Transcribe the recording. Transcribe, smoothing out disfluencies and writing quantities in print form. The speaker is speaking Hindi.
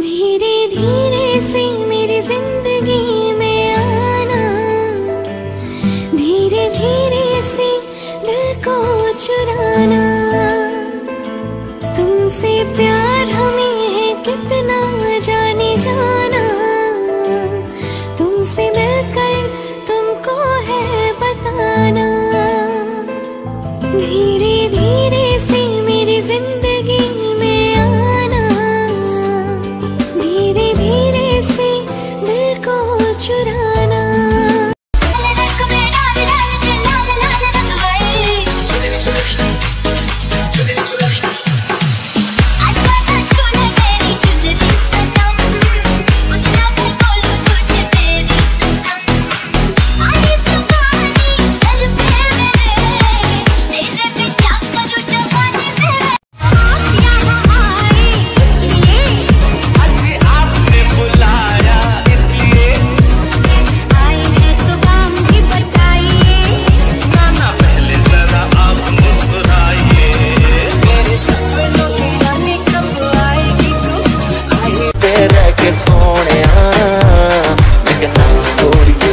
धीरे धीरे से मेरी जिंदगी में आना, धीरे धीरे से दिल को चुराना। तुमसे प्यार हमें है कितना जाने जाना, तुमसे मिलकर तुमको है बताना। धीरे धीरे से मेरी जिंदगी में आना, धीरे धीरे से दिल को चुराना। सोने लेकिन